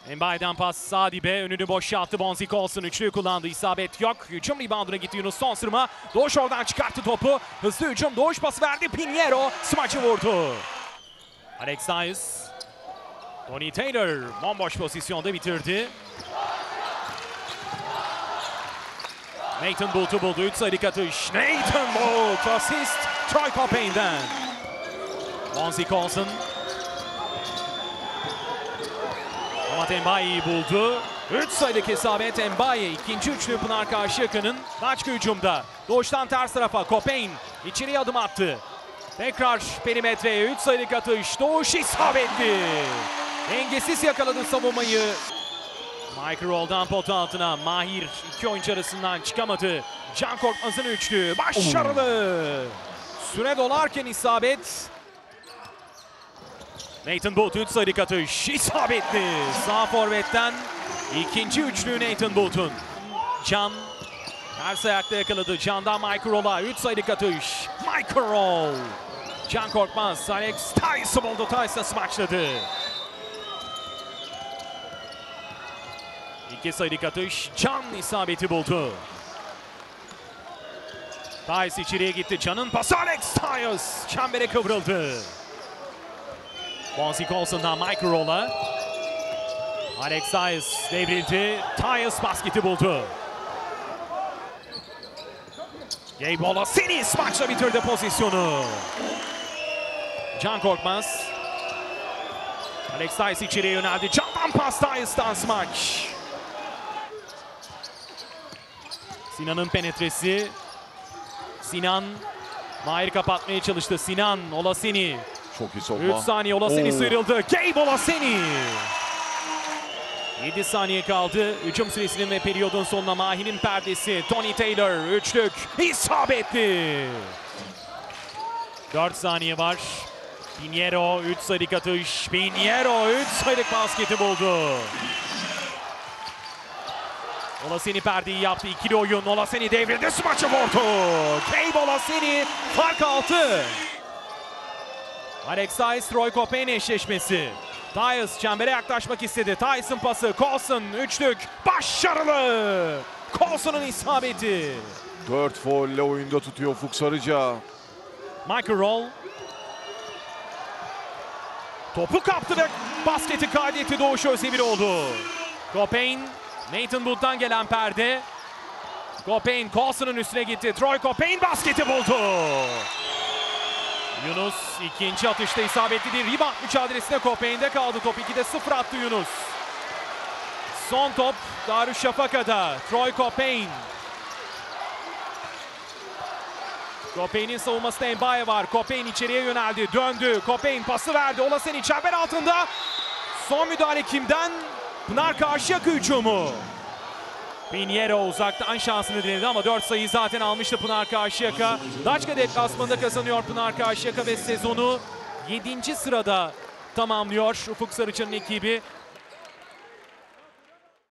Mbaye'den pas Sadibe, önünü boşalttı. Bonzi Colson üçlüyü kullandı, isabet yok. Hücum rebounduna gitti Yunus, son sırma. Doğuş oradan çıkarttı topu. Hızlı hücum, Doğuş pası verdi. Pinheiro smaçı vurdu. Alex Sayers. Tony Taylor bomboş pozisyonda bitirdi. Nathan Bolt'u buldu. 3 sayılık atış. Nathan Bolt asist Troy Caupain'den. Bonzi Colson. Amat Mbaye'yi buldu. 3 sayılık isabet Mbaye. İkinci üçlü Pınar Karşıyaka'nın. Başka hücumda. Doğuştan ters tarafa Caupain içeriye adım attı. Tekrar perimetreye 3 sayılık atış. Doğuş isabetli. Dengesiz yakaladı savunmayı. Michael Roll'dan pota altına. Mahir iki oyuncu arasından çıkamadı. Can Korkmaz'ın üçlü. Başarılı. Süre dolarken isabet. Nathan Bolt 3 sayılık atış. İsabetli. Sağ forvetten ikinci üçlü Nathan Bolt'un. Can ters ayakta yakaladı. Can'dan Michael Roll'a 3 sayılık atış. Michael Roll. Can Korkmaz. Alex Tyson buldu. Tyson smaçladı. 2 sayılık atış. Can isabeti buldu. Tyson içeriye gitti. Can'ın pası Alex Tyson. Çembere kıvrıldı. Bonzi Colson'dan Michael Roll'a. Alex Tyson devrildi. Tyson basketi buldu. Gabe Olaseni smaçla bitirdi pozisyonu. Can Korkmaz. Alex Tyson içeriye yöneldi. Can'dan pas Tyson'dan smaç. Sinan'ın penetresi. Sinan. Mahir kapatmaya çalıştı. Sinan, Olaseni. Çok iyi sokma. 3 saniye Olaseni sıyrıldı. Gabe Olaseni. 7 saniye kaldı. Hücum süresinin ve periyodun sonuna Mahir'in perdesi. Tony Taylor üçlük isabetli. 4 saniye var. Pinheiro 3 sayılık atış. Pinheiro 3 sayılık basketi buldu. Olaseni perdeyi yaptı. İkili oyun. Olaseni devrildi. Smaçı vurdu. Gabe Olaseni fark 6. Alex Tyson, Troy Caupain eşleşmesi. Tyson çembere yaklaşmak istedi. Tyson pası. Colson üçlük. Başarılı. Colson'un isabeti. 4 faulle oyunda tutuyor Ufuk Sarıca. Michael Roll. Topu kaptı ve basketi kaydetti. Doğuş Özdemiroğlu. Caupain. Nathan Bolt'tan gelen perde. Caupain Colson'un üstüne gitti. Troy Caupain basketi buldu. Yunus ikinci atışta isabetli bir rebound mücadelesine Caupain'de kaldı. Top 2'de 0 attı Yunus. Son top Darüşşafaka'da. Troy Caupain. Caupain'in savunmasında Mbaye var. Caupain içeriye yöneldi. Döndü. Caupain pası verdi. Olaseni çember altında. Son müdahale kimden? Pınar Karşıyaka hücumu. Pinheiro uzaktan şansını denedi ama 4 sayıyı zaten almıştı Pınar Karşıyaka. Daçka deplasmanında kazanıyor Pınar Karşıyaka ve sezonu 7. sırada tamamlıyor Ufuk Sarıcı'nın ekibi.